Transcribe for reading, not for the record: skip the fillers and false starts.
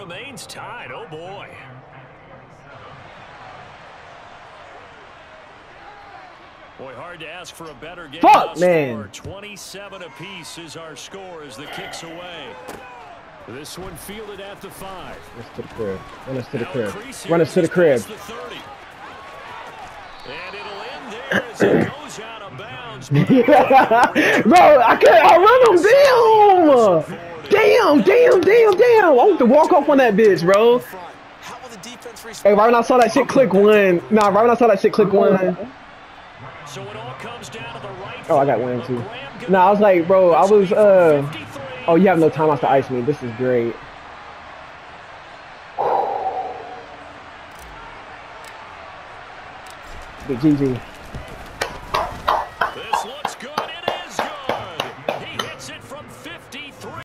remains tied. Oh, boy. Boy, hard to ask for a better game. Fuck, man. 27 apiece is our score as the kick's away. This one fielded at the 5. Run us to the crib. Run us to the crib. Run us to the crib. And it'll end there as it goes out of bounds. Bro, I run him down. Damn. I want to walk off on that bitch, bro. Hey, right when I saw that shit click one. Nah, right when I saw that shit click one. So it all comes down to the right. Oh, I got one too. Nah, I was like, bro, I was oh, you have no timeouts to ice me. This is great. Big GG.